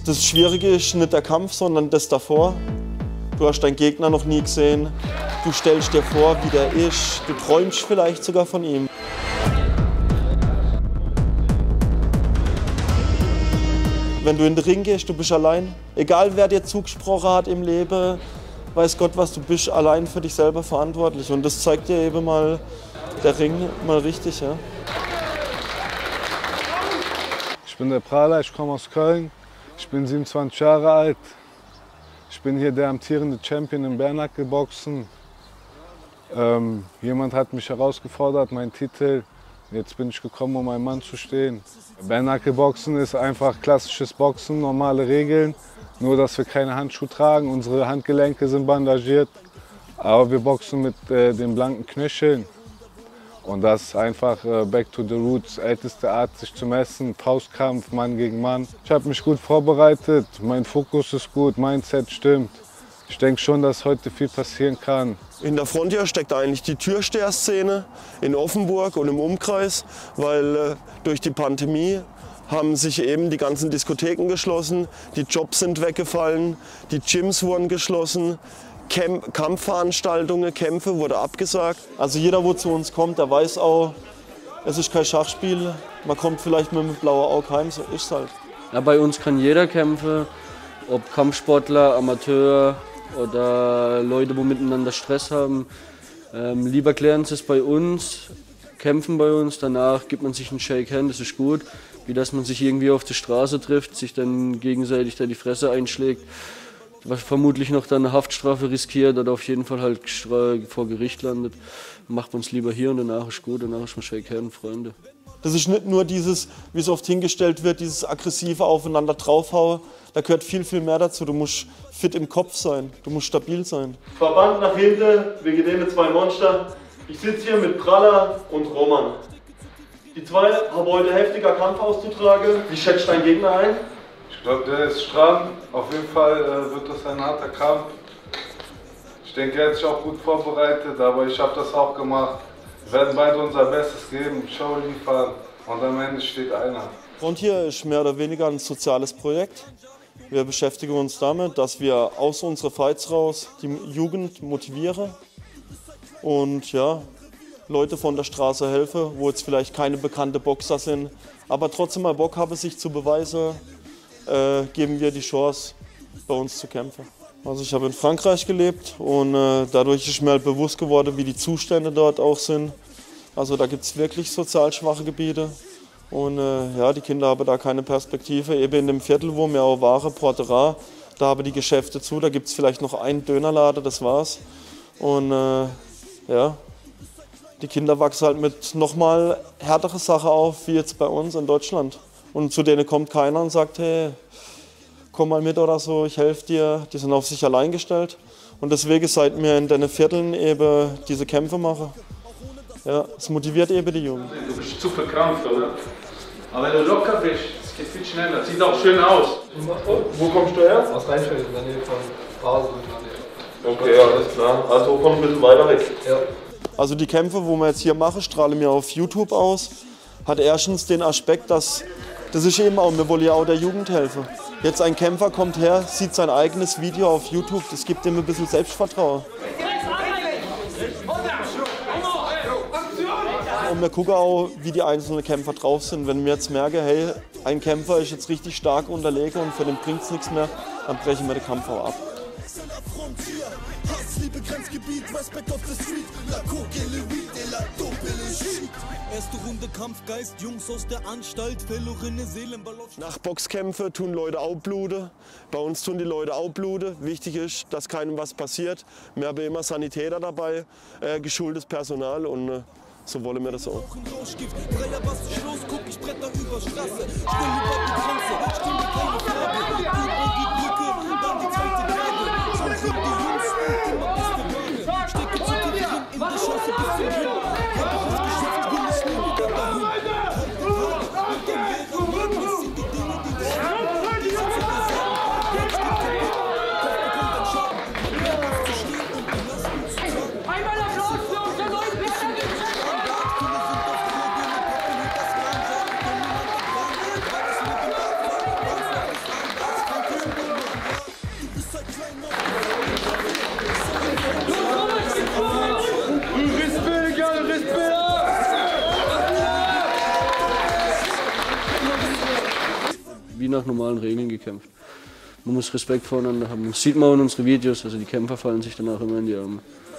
Das Schwierige ist nicht der Kampf, sondern das davor. Du hast deinen Gegner noch nie gesehen. Du stellst dir vor, wie der ist. Du träumst vielleicht sogar von ihm. Wenn du in den Ring gehst, du bist allein. Egal wer dir zugesprochen hat im Leben, weiß Gott was, du bist allein für dich selber verantwortlich. Und das zeigt dir eben mal der Ring mal richtig. Ja. Ich bin der Prahler, ich komme aus Köln. Ich bin 27 Jahre alt. Ich bin hier der amtierende Champion im Bare-Knuckle-Boxen. Jemand hat mich herausgefordert, meinen Titel. Jetzt bin ich gekommen, um einen Mann zu stehen. Bare-Knuckle-Boxen ist einfach klassisches Boxen, normale Regeln. Nur, dass wir keine Handschuhe tragen, unsere Handgelenke sind bandagiert. Aber wir boxen mit den blanken Knöcheln. Und das ist einfach back to the roots, älteste Art, sich zu messen, Faustkampf, Mann gegen Mann. Ich habe mich gut vorbereitet, mein Fokus ist gut, Mindset stimmt. Ich denke schon, dass heute viel passieren kann. In der Front hier steckt eigentlich die Türsteher-Szene in Offenburg und im Umkreis, weil durch die Pandemie haben sich eben die ganzen Diskotheken geschlossen, die Jobs sind weggefallen, die Gyms wurden geschlossen. Kampfveranstaltungen, Kämpfe wurde abgesagt. Also jeder, wo zu uns kommt, der weiß auch, es ist kein Schachspiel. Man kommt vielleicht mit einem blauen Auge heim, so ist es halt. Ja, bei uns kann jeder kämpfen, ob Kampfsportler, Amateur oder Leute, die miteinander Stress haben. Lieber klären sie es bei uns, kämpfen bei uns, danach gibt man sich einen Shake Hand, das ist gut. Wie dass man sich irgendwie auf der Straße trifft, sich dann gegenseitig da die Fresse einschlägt. Was vermutlich noch dann eine Haftstrafe riskiert oder auf jeden Fall halt vor Gericht landet, macht man es lieber hier und danach ist gut, danach ist man Shake Hand, Freunde. Das ist nicht nur dieses, wie es oft hingestellt wird, dieses aggressive Aufeinander draufhauen. Da gehört viel, viel mehr dazu. Du musst fit im Kopf sein, du musst stabil sein. Verband nach hinten, wir gehen mit zwei Monster. Ich sitze hier mit Praller und Roman. Die zwei haben heute heftiger Kampf auszutragen. Wie schätzt dein Gegner ein? Ich glaube, der ist stramm. Auf jeden Fall wird das ein harter Kampf. Ich denke, er hat sich auch gut vorbereitet, aber ich habe das auch gemacht. Wir werden beide unser Bestes geben, Show liefern und am Ende steht einer. Und hier ist mehr oder weniger ein soziales Projekt. Wir beschäftigen uns damit, dass wir aus unseren Fights raus die Jugend motivieren und ja, Leute von der Straße helfen, wo jetzt vielleicht keine bekannten Boxer sind, aber trotzdem mal Bock haben, sich zu beweisen. Geben wir die Chance, bei uns zu kämpfen. Also ich habe in Frankreich gelebt und dadurch ist mir halt bewusst geworden, wie die Zustände dort auch sind. Also da gibt es wirklich sozial schwache Gebiete und ja, die Kinder haben da keine Perspektive. Eben in dem Viertel, wo wir auch waren, Portera, da haben die Geschäfte zu, da gibt es vielleicht noch einen Dönerladen, das war's. Und ja, die Kinder wachsen halt mit nochmal härtere Sachen auf, wie jetzt bei uns in Deutschland. Und zu denen kommt keiner und sagt, hey, komm mal mit oder so, ich helfe dir. Die sind auf sich allein gestellt. Und deswegen, seit wir in den Vierteln eben diese Kämpfe machen, ja, es motiviert eben die Jungen. Du bist zu verkrampft, oder? Aber wenn du locker bist, es geht viel schneller. Sieht auch schön aus. Wo kommst du her? Aus Rheinfeld, in der Nähe von Basel. Okay, alles klar. Also von ein bisschen weiter weg. Ja. Also die Kämpfe, wo wir jetzt hier machen, strahlen wir auf YouTube aus. Hat erstens den Aspekt, dass das ist eben auch, wir wollen ja auch der Jugend helfen. Jetzt ein Kämpfer kommt her, sieht sein eigenes Video auf YouTube, das gibt ihm ein bisschen Selbstvertrauen. Und wir gucken auch, wie die einzelnen Kämpfer drauf sind. Wenn wir jetzt merken, hey, ein Kämpfer ist jetzt richtig stark unterlegen und für den bringt es nichts mehr, dann brechen wir den Kampf auch ab. Erste Runde Kampfgeist, Jungs aus der Anstalt, verlorene Seelenballon. Nach Boxkämpfen tun Leute auch bluten. Bei uns tun die Leute auch bluten. Wichtig ist, dass keinem was passiert. Wir haben immer Sanitäter dabei, geschultes Personal und so wollen wir das auch. wie nach normalen Regeln gekämpft. Man muss Respekt voreinander haben. Das sieht man auch in unseren Videos, also die Kämpfer fallen sich danach immer in die Arme.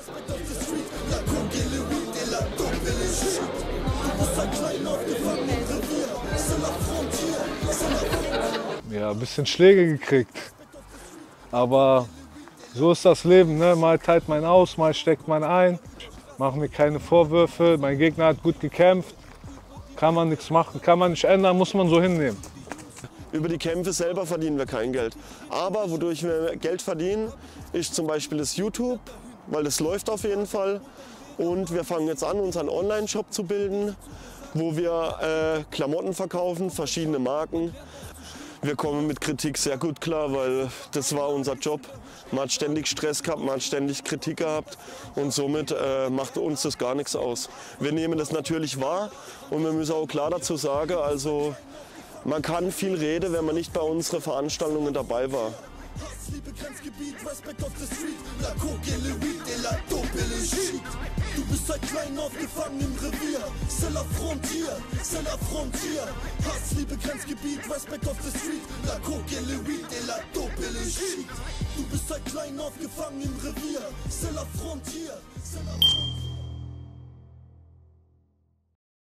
Ja, ein bisschen Schläge gekriegt. Aber so ist das Leben, ne? Mal teilt man aus, mal steckt man ein. Mach mir keine Vorwürfe, mein Gegner hat gut gekämpft. Kann man nichts machen, kann man nicht ändern, muss man so hinnehmen. Über die Kämpfe selber verdienen wir kein Geld. Aber wodurch wir Geld verdienen, ist zum Beispiel das YouTube, weil das läuft auf jeden Fall. Und wir fangen jetzt an, unseren Online-Shop zu bilden, wo wir Klamotten verkaufen, verschiedene Marken. Wir kommen mit Kritik sehr gut klar, weil das war unser Job. Man hat ständig Stress gehabt, man hat ständig Kritik gehabt und somit macht uns das gar nichts aus. Wir nehmen das natürlich wahr und wir müssen auch klar dazu sagen, also man kann viel reden, wenn man nicht bei unseren Veranstaltungen dabei war. Liebe Grenzgebiet, Respekt auf der Street, la coke et le weed et la dope et le shit. Du bist seit klein aufgefangen im Revier, c'est la frontière, c'est la frontière. Hass, Liebe Grenzgebiet, Respekt auf der Street, la coke et le weed et la dope et le shit. Du bist seit klein aufgefangen im Revier, c'est la frontière, c'est la frontière.